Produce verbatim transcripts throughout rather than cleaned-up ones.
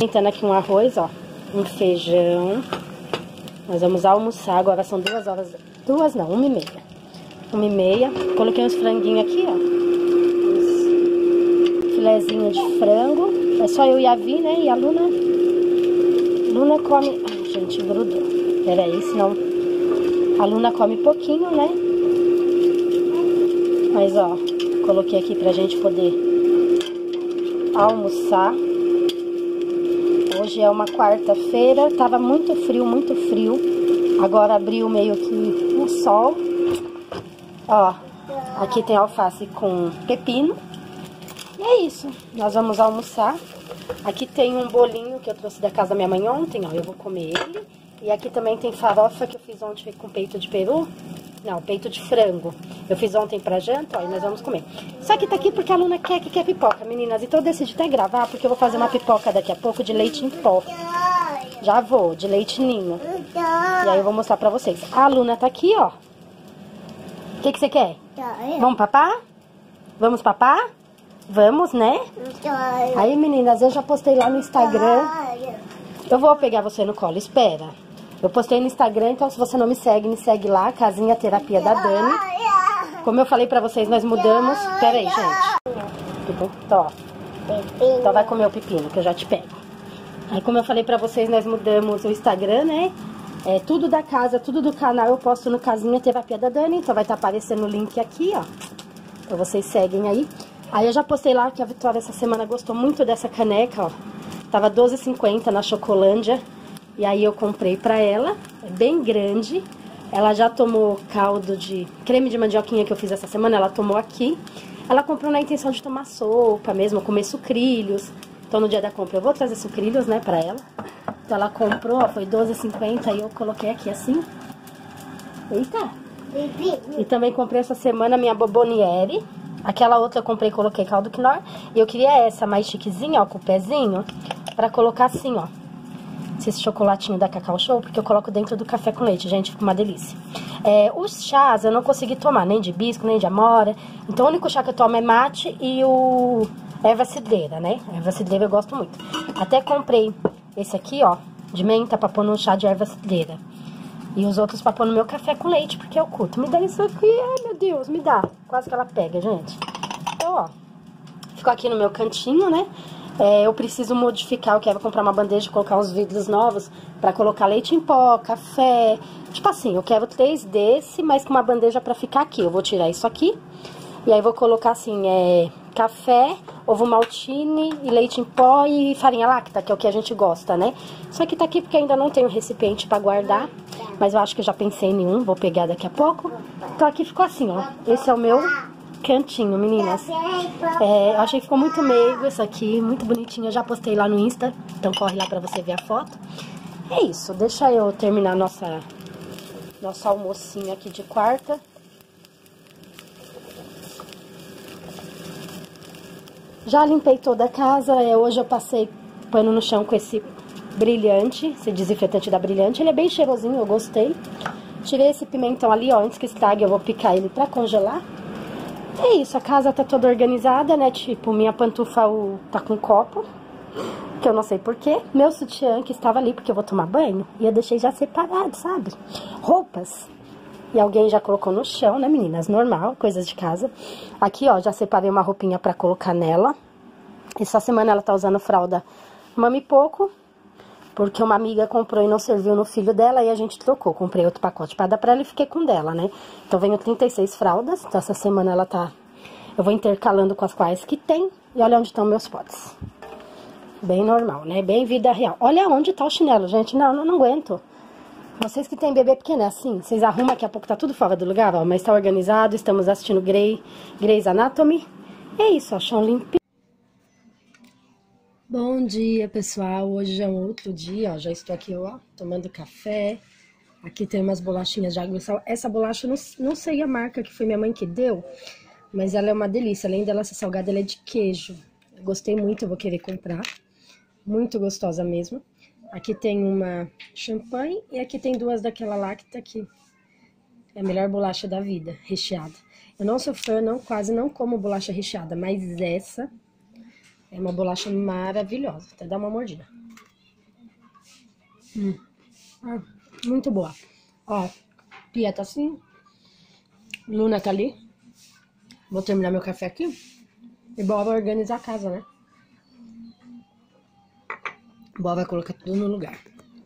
esquentando aqui um arroz, ó. Um feijão. Nós vamos almoçar, agora são duas horas... Duas não, uma e meia. Uma e meia. Coloquei uns franguinhos aqui, ó. Uns filezinho de frango. É só eu e a Vi, né? E a Luna... Luna come... Ai, gente, grudou. Pera aí, senão... A Luna come pouquinho, né? Mas, ó, coloquei aqui pra gente poder almoçar. Hoje é uma quarta-feira, tava muito frio, muito frio. Agora abriu meio que o sol. Ó, aqui tem alface com pepino. E é isso, nós vamos almoçar. Aqui tem um bolinho que eu trouxe da casa da minha mãe ontem, ó, eu vou comer ele. E aqui também tem farofa que eu fiz ontem com peito de peru. Não, peito de frango. Eu fiz ontem pra janta, ó, e nós vamos comer. Só que tá aqui porque a Luna quer que quer pipoca, meninas. Então eu decidi até gravar, porque eu vou fazer uma pipoca daqui a pouco de leite em pó. Já vou, de leite ninho. E aí eu vou mostrar pra vocês. A Luna tá aqui, ó. O que que você quer? Vamos papar? Vamos papar? Vamos, né? Aí, meninas, eu já postei lá no Instagram. Eu vou pegar você no colo, espera. Eu postei no Instagram, então se você não me segue, me segue lá, Casinha Terapia da Dani. Como eu falei pra vocês, nós mudamos... Pera aí, gente. Então, ó. Então vai comer o pepino, que eu já te pego. Aí, como eu falei pra vocês, nós mudamos o Instagram, né? É tudo da casa, tudo do canal eu posto no Casinha Terapia da Dani. Então vai estar aparecendo o link aqui, ó. Então vocês seguem aí. Aí eu já postei lá que a Vitória essa semana gostou muito dessa caneca, ó. Tava doze reais e cinquenta centavos na Chocolândia. E aí eu comprei pra ela, é bem grande. Ela já tomou caldo de creme de mandioquinha que eu fiz essa semana, ela tomou aqui. Ela comprou na intenção de tomar sopa mesmo, comer sucrilhos. Então no dia da compra eu vou trazer sucrilhos, né, pra ela. Então ela comprou, ó, foi doze reais e cinquenta centavos e eu coloquei aqui assim. Eita! E também comprei essa semana a minha Bomboniere. Aquela outra eu comprei e coloquei caldo Knorr. E eu queria essa mais chiquezinha, ó, com o pezinho, pra colocar assim, ó. Esse chocolatinho da Cacau Show, porque eu coloco dentro do café com leite, gente, fica uma delícia. É, os chás eu não consegui tomar, nem de hibisco, nem de amora. Então o único chá que eu tomo é mate e o erva cidreira, né? Erva cidreira eu gosto muito. Até comprei esse aqui, ó, de menta pra pôr no chá de erva cidreira. E os outros pra pôr no meu café com leite, porque eu curto. Me dá isso aqui, ai meu Deus, me dá. Quase que ela pega, gente. Então, ó, ficou aqui no meu cantinho, né? É, eu preciso modificar, eu quero comprar uma bandeja e colocar uns vidros novos pra colocar leite em pó, café. Tipo assim, eu quero três desse, mas com uma bandeja pra ficar aqui. Eu vou tirar isso aqui e aí vou colocar assim, é, café, ovo maltine e leite em pó e farinha láctea, que é o que a gente gosta, né? Só que tá aqui porque ainda não tenho recipiente pra guardar, mas eu acho que eu já pensei em um, vou pegar daqui a pouco. Então aqui ficou assim, ó, esse é o meu cantinho, meninas. É, eu achei que ficou muito meigo isso aqui, muito bonitinho. Eu já postei lá no Insta, então corre lá pra você ver a foto. É isso, deixa eu terminar nossa, nosso almocinho aqui de quarta. Já limpei toda a casa, é, hoje eu passei pano no chão com esse brilhante, esse desinfetante da Brilhante. Ele é bem cheirosinho, eu gostei. Tirei esse pimentão ali, ó, antes que estrague, eu vou picar ele pra congelar. É isso, a casa tá toda organizada, né? Tipo, minha pantufa o, tá com copo, que eu não sei porquê. Meu sutiã, que estava ali porque eu vou tomar banho, e eu deixei já separado, sabe? Roupas. E alguém já colocou no chão, né, meninas? Normal, coisas de casa. Aqui, ó, já separei uma roupinha pra colocar nela. Essa semana ela tá usando fralda Mami Pouco, porque uma amiga comprou e não serviu no filho dela, e a gente trocou. Comprei outro pacote pra dar pra ela e fiquei com dela, né? Então, venho trinta e seis fraldas. Então, essa semana ela tá... Eu vou intercalando com as quais que tem. E olha onde estão meus potes. Bem normal, né? Bem vida real. Olha onde tá o chinelo, gente. Não, não, não aguento. Vocês que têm bebê pequeno, é assim. Vocês arrumam, daqui a pouco tá tudo fora do lugar, ó. Mas tá organizado. Estamos assistindo Grey, Grey's Anatomy. É isso, ó. Chão limpinho. Bom dia, pessoal. Hoje é um outro dia, ó. Já estou aqui, ó, tomando café. Aqui tem umas bolachinhas de água e sal. Essa bolacha, não, não sei a marca, que foi minha mãe que deu, mas ela é uma delícia. Além dela ser salgada, ela é de queijo. Eu gostei muito, eu vou querer comprar. Muito gostosa mesmo. Aqui tem uma champanhe e aqui tem duas daquela Lacta, que é a melhor bolacha da vida, recheada. Eu não sou fã, não, quase não como bolacha recheada, mas essa... é uma bolacha maravilhosa. Até dá uma mordida. Hum. Ah, muito boa. Ó, Pia tá assim. Luna tá ali. Vou terminar meu café aqui. E bora organizar a casa, né? Bora vai colocar tudo no lugar.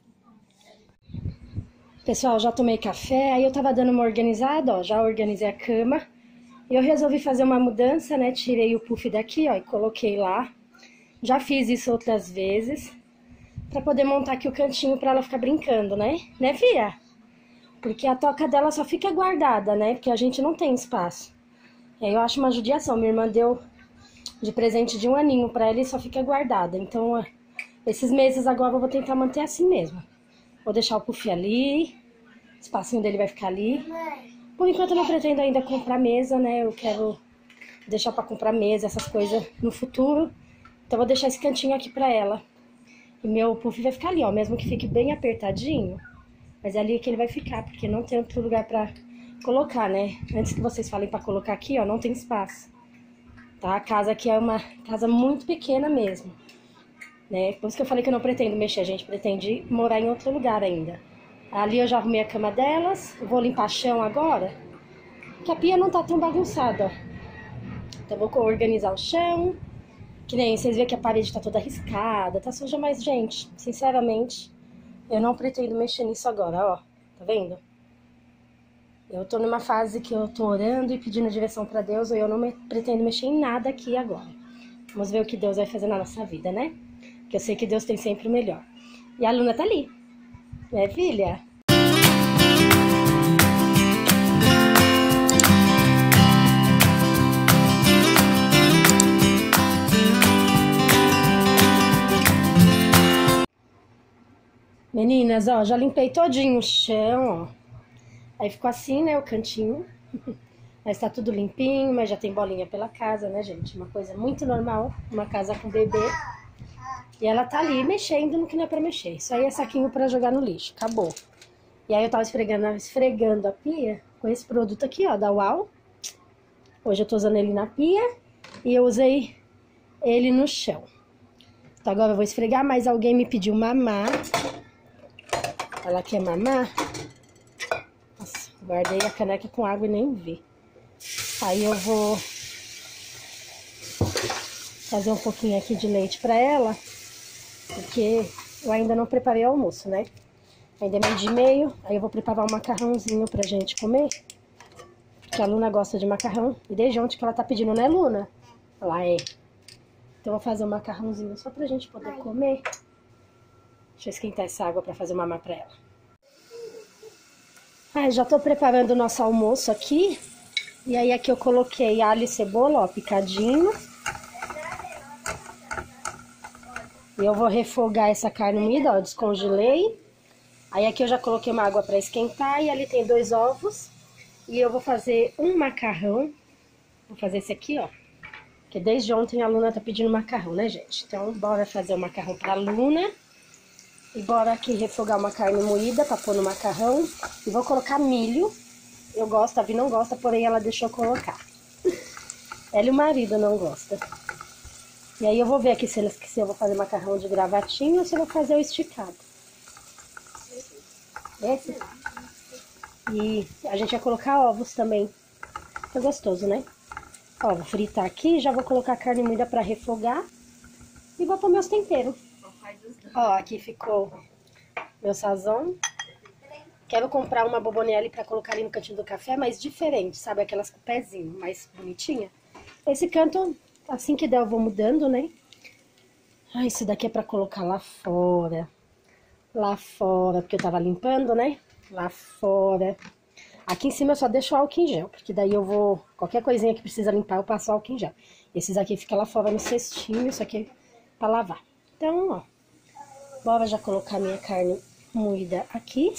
Pessoal, já tomei café. Aí eu tava dando uma organizada, ó. Já organizei a cama. E eu resolvi fazer uma mudança, né? Tirei o puff daqui, ó, e coloquei lá. Já fiz isso outras vezes. Pra poder montar aqui o cantinho pra ela ficar brincando, né? Né, filha? Porque a toca dela só fica guardada, né? Porque a gente não tem espaço. E aí eu acho uma judiação. Minha irmã deu de presente de um aninho pra ela e só fica guardada. Então, esses meses agora eu vou tentar manter assim mesmo. Vou deixar o puff ali. O espacinho dele vai ficar ali. Por enquanto eu não pretendo ainda comprar mesa, né? Eu quero deixar pra comprar mesa, essas coisas no futuro. Então eu vou deixar esse cantinho aqui pra ela. E meu puff vai ficar ali, ó. Mesmo que fique bem apertadinho. Mas é ali que ele vai ficar, porque não tem outro lugar pra colocar, né? Antes que vocês falem pra colocar aqui, ó, não tem espaço. Tá? A casa aqui é uma casa muito pequena mesmo. Né? Por isso que eu falei que eu não pretendo mexer. A gente pretende morar em outro lugar ainda. Ali eu já arrumei a cama delas. Vou limpar chão agora. Porque a pia não tá tão bagunçada, ó. Então eu vou organizar o chão. Que nem vocês veem que a parede tá toda riscada. Tá suja, mas, gente, sinceramente, eu não pretendo mexer nisso agora, ó. Tá vendo? Eu tô numa fase que eu tô orando e pedindo direção pra Deus. E eu não me, pretendo mexer em nada aqui agora. Vamos ver o que Deus vai fazer na nossa vida, né? Porque eu sei que Deus tem sempre o melhor. E a Luna tá ali. Né, filha? Meninas, ó, já limpei todinho o chão, ó. Aí ficou assim, né, o cantinho. Mas tá tudo limpinho, mas já tem bolinha pela casa, né, gente? Uma coisa muito normal, uma casa com bebê. E ela tá ali mexendo no que não é pra mexer. Isso aí é saquinho pra jogar no lixo, acabou. E aí eu tava esfregando, esfregando a pia com esse produto aqui, ó, da Uau. Hoje eu tô usando ele na pia e eu usei ele no chão. Então agora eu vou esfregar, mas alguém me pediu mamar. Ela quer mamar. Nossa, guardei a caneca com água e nem vi. Aí eu vou fazer um pouquinho aqui de leite pra ela, porque eu ainda não preparei o almoço, né? Ainda é meio de meio, aí eu vou preparar um macarrãozinho pra gente comer. Porque a Luna gosta de macarrão, e desde ontem que ela tá pedindo, né, Luna? Ela é. Então eu vou fazer um macarrãozinho só pra gente poder comer. Deixa eu esquentar essa água pra fazer mamar pra ela. Ah, já tô preparando o nosso almoço aqui. E aí aqui eu coloquei alho e cebola, ó, picadinho. E eu vou refogar essa carne moída, ó, descongelei. Aí aqui eu já coloquei uma água pra esquentar e ali tem dois ovos. E eu vou fazer um macarrão. Vou fazer esse aqui, ó. Porque desde ontem a Luna tá pedindo macarrão, né, gente? Então bora fazer o macarrão pra Luna. E bora aqui refogar uma carne moída pra pôr no macarrão. E vou colocar milho. Eu gosto, a Vi não gosta, porém ela deixou colocar. Ela e o marido não gostam. E aí eu vou ver aqui se, eles, se eu vou fazer macarrão de gravatinho ou se eu vou fazer o esticado. Esse? E a gente vai colocar ovos também. Fica gostoso, né? Ó, vou fritar aqui, já vou colocar a carne moída pra refogar. E vou pôr meus temperos. Ó, aqui ficou meu sazon. Quero comprar uma bomboniere pra colocar ali no cantinho do café, mas diferente, sabe? Aquelas com pezinho, mais bonitinha. Esse canto, assim que der, eu vou mudando, né? Ah, isso daqui é pra colocar lá fora. Lá fora, porque eu tava limpando, né? Lá fora. Aqui em cima eu só deixo o álcool em gel, porque daí eu vou... Qualquer coisinha que precisa limpar, eu passo álcool em gel. Esses aqui ficam lá fora no cestinho, isso aqui é pra lavar. Então, ó. Bora já colocar minha carne moída aqui.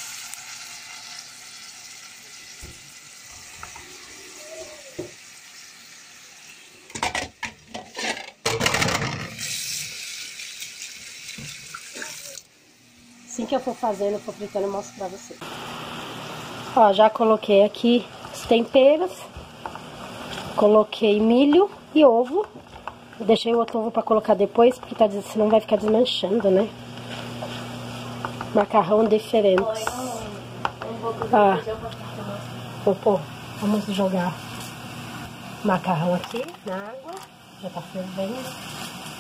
Assim que eu for fazendo, eu for fritando, eu mostro pra vocês. Ó, já coloquei aqui os temperos. Coloquei milho e ovo. Eu deixei o outro ovo pra colocar depois, porque tá, senão vai ficar desmanchando, né? macarrão diferentes. Ah, vou pôr, vamos jogar macarrão aqui na água, já tá fervendo.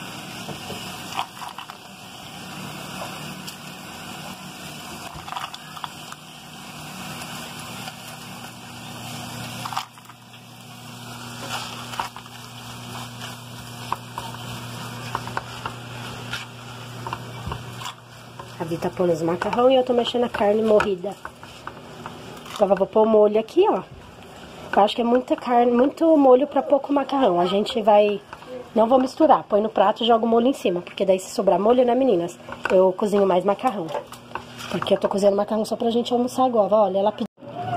A Vi tá pondo os macarrão e eu tô mexendo a carne morrida. Agora vou pôr o molho aqui, ó. Eu acho que é muita carne, muito molho pra pouco macarrão. A gente vai... Não vou misturar. Põe no prato e joga o molho em cima. Porque daí se sobrar molho, né, meninas? Eu cozinho mais macarrão. Porque eu tô cozinhando macarrão só pra gente almoçar agora. Olha, ela pediu...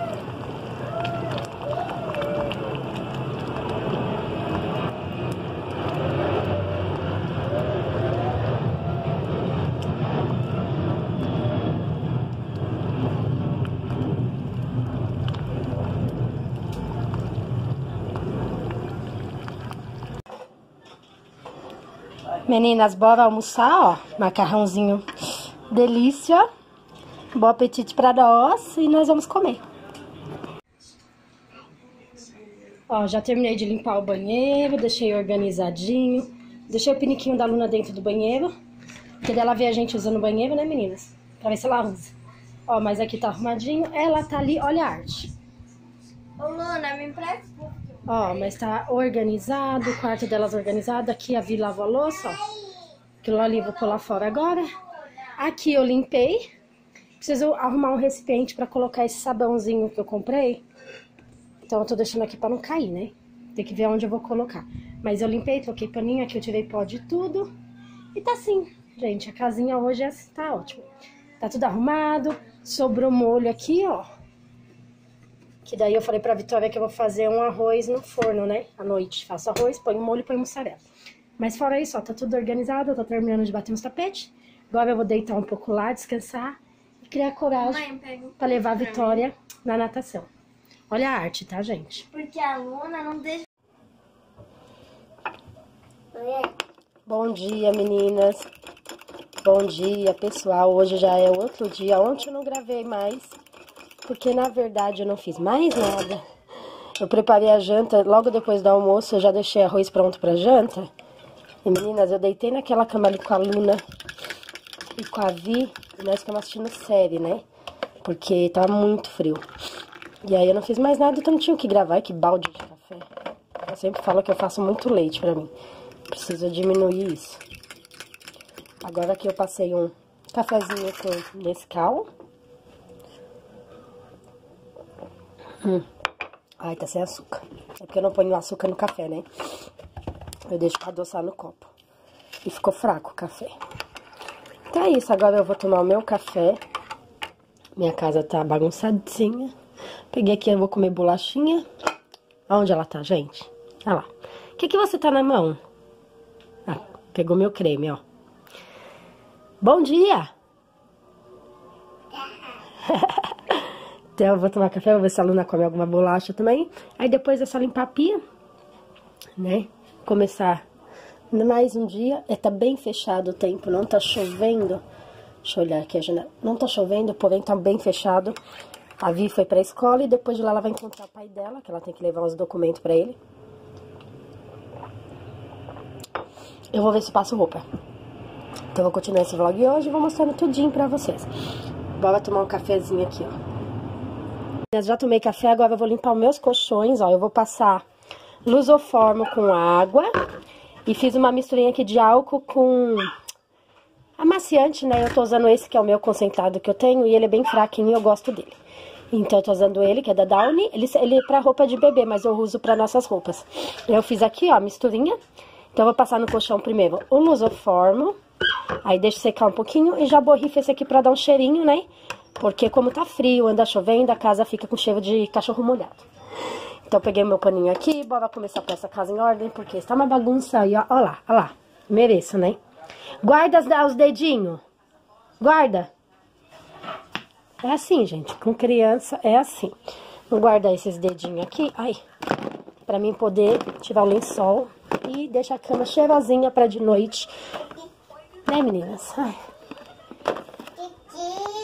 Meninas, bora almoçar, ó. Macarrãozinho delícia. Bom apetite pra nós e nós vamos comer. Ó, já terminei de limpar o banheiro, deixei organizadinho. Deixei o piniquinho da Luna dentro do banheiro. Porque dela vê a gente usando o banheiro, né, meninas? Pra ver se ela usa. Ó, mas aqui tá arrumadinho. Ela tá ali, olha a arte. Ô, Luna, me empresta. Ó, mas tá organizado, o quarto delas organizado. Aqui a Vi lavou a louça, ó. Aquilo ali eu vou pular fora agora. Aqui eu limpei. Preciso arrumar um recipiente pra colocar esse sabãozinho que eu comprei. Então eu tô deixando aqui pra não cair, né? Tem que ver onde eu vou colocar. Mas eu limpei, troquei paninho, aqui eu tirei pó de tudo. E tá assim, gente, a casinha hoje é assim, tá ótimo. Tá tudo arrumado, sobrou molho aqui, ó. Que daí eu falei pra Vitória que eu vou fazer um arroz no forno, né? À noite. Faço arroz, põe molho e põe mussarela. Mas fora isso, ó, tá tudo organizado. Eu tô terminando de bater uns tapetes. Agora eu vou deitar um pouco lá, descansar. E criar coragem Mãe, pra levar a Vitória na natação. Olha a arte, tá, gente? Porque a Luna não deixa... Bom dia, meninas. Bom dia, pessoal. Hoje já é outro dia. Ontem eu não gravei mais. Porque, na verdade, eu não fiz mais nada. Eu preparei a janta, logo depois do almoço, eu já deixei arroz pronto pra janta. E, meninas, eu deitei naquela cama ali com a Luna e com a Vi. E nós ficamos assistindo série, né? Porque tava muito frio. E aí eu não fiz mais nada, então não tinha o que gravar. Que balde de café. Eu sempre falo que eu faço muito leite pra mim. Preciso diminuir isso. Agora aqui eu passei um cafezinho com Nescau. Hum. Ai, tá sem açúcar. É porque eu não ponho açúcar no café, né? Eu deixo pra adoçar no copo. E ficou fraco o café. Então é isso, agora eu vou tomar o meu café. Minha casa tá bagunçadinha. Peguei aqui, eu vou comer bolachinha. Aonde ela tá, gente? Olha lá. O que que você tá na mão? Ah, pegou meu creme, ó. Bom dia! Então eu vou tomar café, vou ver se a Luna come alguma bolacha também. Aí depois é só limpar a pia, né? Começar mais um dia. É, tá bem fechado o tempo, não tá chovendo. Deixa eu olhar aqui a janela. Não tá chovendo, porém tá bem fechado. A Vi foi pra escola e depois de lá ela vai encontrar o pai dela, que ela tem que levar uns documentos pra ele. Eu vou ver se passo roupa. Então eu vou continuar esse vlog hoje e vou mostrando tudinho pra vocês. Bora tomar um cafezinho aqui, ó. Eu já tomei café, agora eu vou limpar os meus colchões, ó. Eu vou passar Lusoformo com água. E fiz uma misturinha aqui de álcool com amaciante, né? Eu tô usando esse que é o meu concentrado que eu tenho. E ele é bem fraquinho e eu gosto dele. Então eu tô usando ele, que é da Downy. Ele, ele é pra roupa de bebê, mas eu uso pra nossas roupas. Eu fiz aqui, ó, a misturinha. Então eu vou passar no colchão primeiro o Lusoformo. Aí deixo secar um pouquinho e já borrifo esse aqui pra dar um cheirinho, né? Porque como tá frio, anda chovendo, a casa fica com cheiro de cachorro molhado. Então peguei meu paninho aqui, bora começar a pôr essa casa em ordem, porque está uma bagunça aí, ó. Ó lá, ó lá. Mereço, né? Guarda os dedinhos. Guarda. É assim, gente. Com criança é assim. Vou guardar esses dedinhos aqui. Ai. Pra mim poder tirar o lençol e deixar a cama cheirosinha pra de noite. Né, meninas? Ai.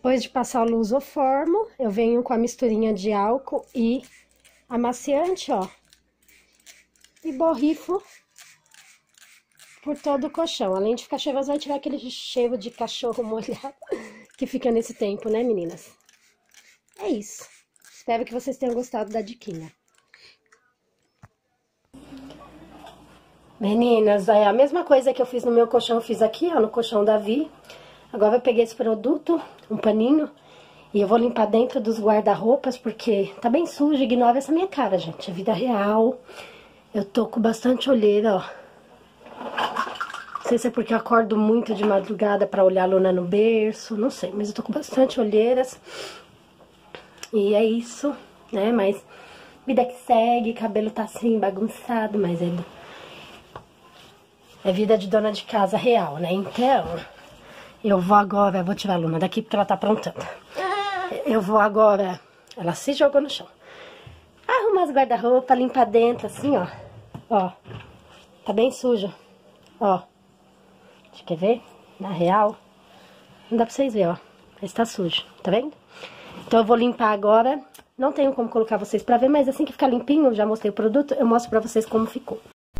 Depois de passar o lusoformo, eu venho com a misturinha de álcool e amaciante, ó. E borrifo por todo o colchão. Além de ficar cheiroso, vai tirar aquele cheiro de cachorro molhado que fica nesse tempo, né, meninas? É isso. Espero que vocês tenham gostado da diquinha. Meninas, é a mesma coisa que eu fiz no meu colchão, eu fiz aqui, ó, no colchão da Vi. Agora eu peguei esse produto, um paninho, e eu vou limpar dentro dos guarda-roupas, porque tá bem sujo, ignora essa minha cara, gente. É vida real. Eu tô com bastante olheira, ó. Não sei se é porque eu acordo muito de madrugada pra olhar a Luna no berço, não sei. Mas eu tô com bastante olheiras. E é isso, né? Mas vida que segue, cabelo tá assim, bagunçado, mas é... É vida de dona de casa real, né? Então, eu vou agora... Vou tirar a Luna daqui porque ela tá aprontando. Eu vou agora... Ela se jogou no chão. Arrumar as guarda-roupa, limpar dentro, assim, ó. Ó. Tá bem sujo. Ó. Você quer ver? Na real. Não dá pra vocês verem, ó. Mas tá sujo. Tá vendo? Então eu vou limpar agora. Não tenho como colocar vocês pra ver, mas assim que ficar limpinho, já mostrei o produto, eu mostro pra vocês como ficou.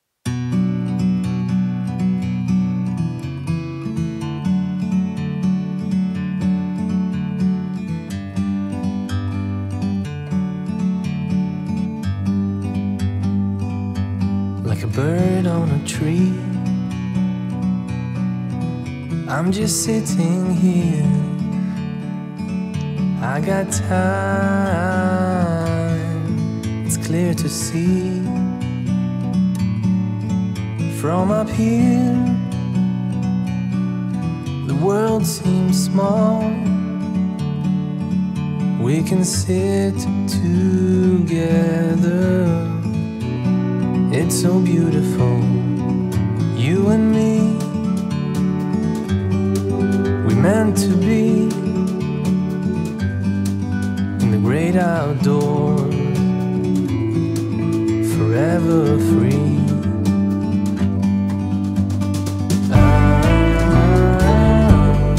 Like a bird on a tree, I'm just sitting here. I got time, it's clear to see. From up here, the world seems small. We can sit together. It's so beautiful, you and me. We meant to be in the great outdoors, forever free. Ah.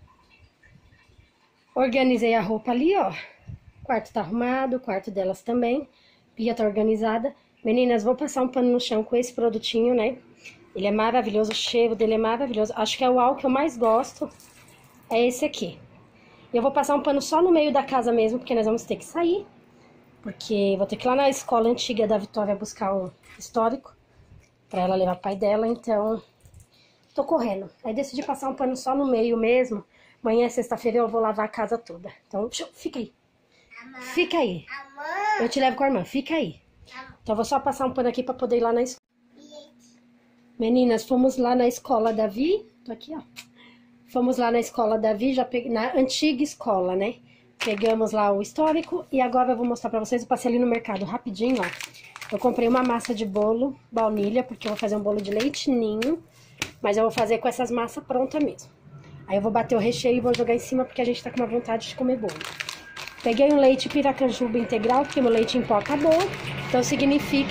Organizei a roupa ali, ó. O quarto tá arrumado, o quarto delas também. Pia tá organizada. Meninas, vou passar um pano no chão com esse produtinho, né? Ele é maravilhoso, o cheiro dele é maravilhoso. Acho que é o álcool que eu mais gosto, é esse aqui. Eu vou passar um pano só no meio da casa mesmo, porque nós vamos ter que sair. Porque vou ter que ir lá na escola antiga da Vitória buscar o histórico, pra ela levar o pai dela, então... Tô correndo. Aí decidi passar um pano só no meio mesmo. Amanhã, sexta-feira, eu vou lavar a casa toda. Então, fica aí. Fica aí. Eu te levo com a irmã, fica aí. Então, eu vou só passar um pano aqui pra poder ir lá na escola. Meninas, fomos lá na escola da Vi. Tô aqui, ó. Fomos lá na escola da Vi, já peguei, na antiga escola, né? Pegamos lá o histórico e agora eu vou mostrar pra vocês. Eu passei ali no mercado rapidinho, ó. Eu comprei uma massa de bolo, baunilha, porque eu vou fazer um bolo de leite ninho. Mas eu vou fazer com essas massas prontas mesmo. Aí eu vou bater o recheio e vou jogar em cima, porque a gente tá com uma vontade de comer bolo. Peguei um leite piracanjuba integral, porque meu leite em pó acabou. Então significa...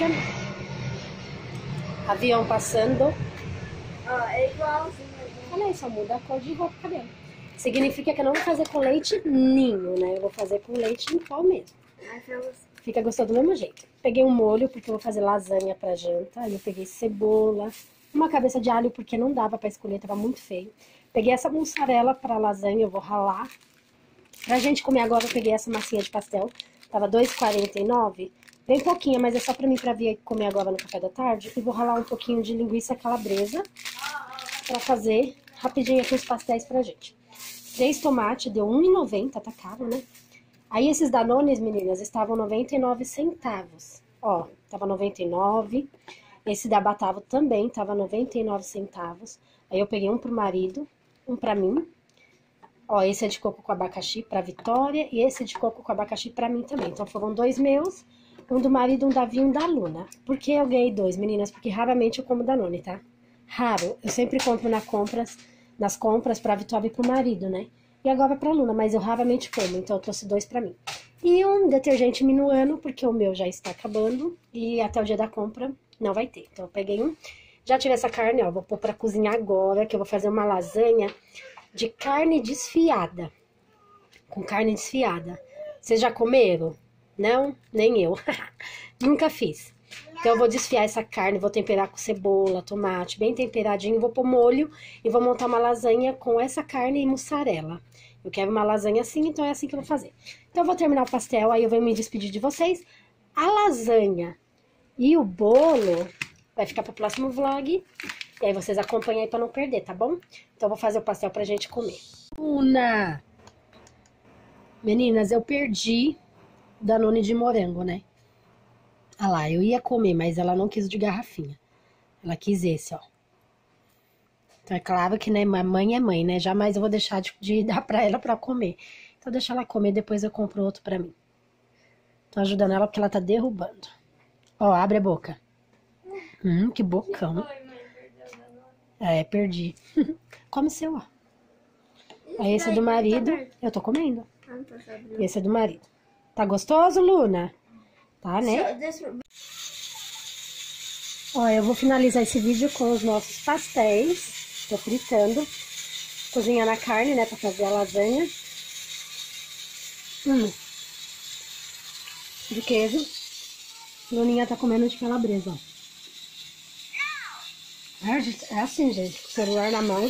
Avião passando. Ó, é igualzinho. Olha aí, só muda a cor de roupa, cabelo. Significa que eu não vou fazer com leite ninho, né? Eu vou fazer com leite em pó mesmo. Fica gostoso do mesmo jeito. Peguei um molho, porque eu vou fazer lasanha pra janta. Aí eu peguei cebola, uma cabeça de alho, porque não dava pra escolher, tava muito feio. Peguei essa mussarela pra lasanha, eu vou ralar. Pra gente comer agora, eu peguei essa massinha de pastel. Tava dois reais e quarenta e nove centavos. Bem pouquinha, mas é só pra mim pra vir comer agora no café da tarde. E vou ralar um pouquinho de linguiça calabresa pra fazer rapidinho aqui os pastéis pra gente. Três tomates, deu um real e noventa centavos, tá caro, né? Aí esses Danones, meninas, estavam noventa e nove centavos. Ó, tava noventa e nove. Esse da Batavo também tava noventa e nove centavos. Aí eu peguei um pro marido, um pra mim. Ó, esse é de coco com abacaxi pra Vitória e esse de coco com abacaxi pra mim também. Então foram dois meus, um do marido, um da Vi e um da Luna. Por que eu ganhei dois, meninas? Porque raramente eu como Danone, tá? Raro. Eu sempre compro na compras, nas compras pra Vitória e pro marido, né? E agora pra Luna, mas eu raramente como, então eu trouxe dois pra mim. E um detergente Minuano, porque o meu já está acabando e até o dia da compra não vai ter. Então eu peguei um. Já tive essa carne, ó, vou pôr pra cozinhar agora, que eu vou fazer uma lasanha de carne desfiada. com carne desfiada. Vocês já comeram? Não? Nem eu. Nunca fiz. Então eu vou desfiar essa carne, vou temperar com cebola, tomate, bem temperadinho. Vou pôr molho e vou montar uma lasanha com essa carne e mussarela. Eu quero uma lasanha assim, então é assim que eu vou fazer. Então eu vou terminar o pastel, aí eu vou me despedir de vocês. A lasanha e o bolo vai ficar pro próximo vlog. E aí vocês acompanham aí pra não perder, tá bom? Então eu vou fazer o pastel pra gente comer. Una! Meninas, eu perdi o Danone de morango, né? Ah lá, eu ia comer, mas ela não quis de garrafinha. Ela quis esse, ó. Então é claro que, né, mãe é mãe, né? Jamais eu vou deixar de, de dar pra ela pra comer. Então deixa ela comer, depois eu compro outro pra mim. Tô ajudando ela porque ela tá derrubando. Ó, abre a boca. Hum, que bocão. É, perdi. Come seu, ó. Aí esse é do marido. Eu tô comendo. Esse é do marido. Tá gostoso, Luna? Tá, né? Ó, eu vou finalizar esse vídeo com os nossos pastéis. Tô fritando. Cozinhando a carne, né, pra fazer a lasanha. Hum. De queijo. Luninha tá comendo de calabresa, ó. É assim, gente. Com o celular na mão.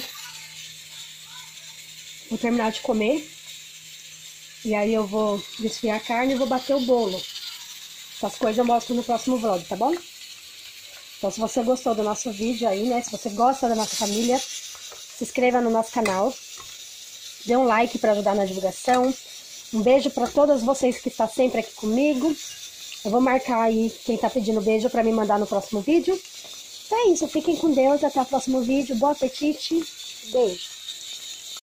Vou terminar de comer. E aí eu vou desfiar a carne e vou bater o bolo. Essas coisas eu mostro no próximo vlog, tá bom? Então se você gostou do nosso vídeo aí, né? Se você gosta da nossa família, se inscreva no nosso canal. Dê um like para ajudar na divulgação. Um beijo para todas vocês que estão sempre aqui comigo. Eu vou marcar aí quem tá pedindo beijo para me mandar no próximo vídeo. Então é isso, fiquem com Deus, até o próximo vídeo. Bom apetite, beijo.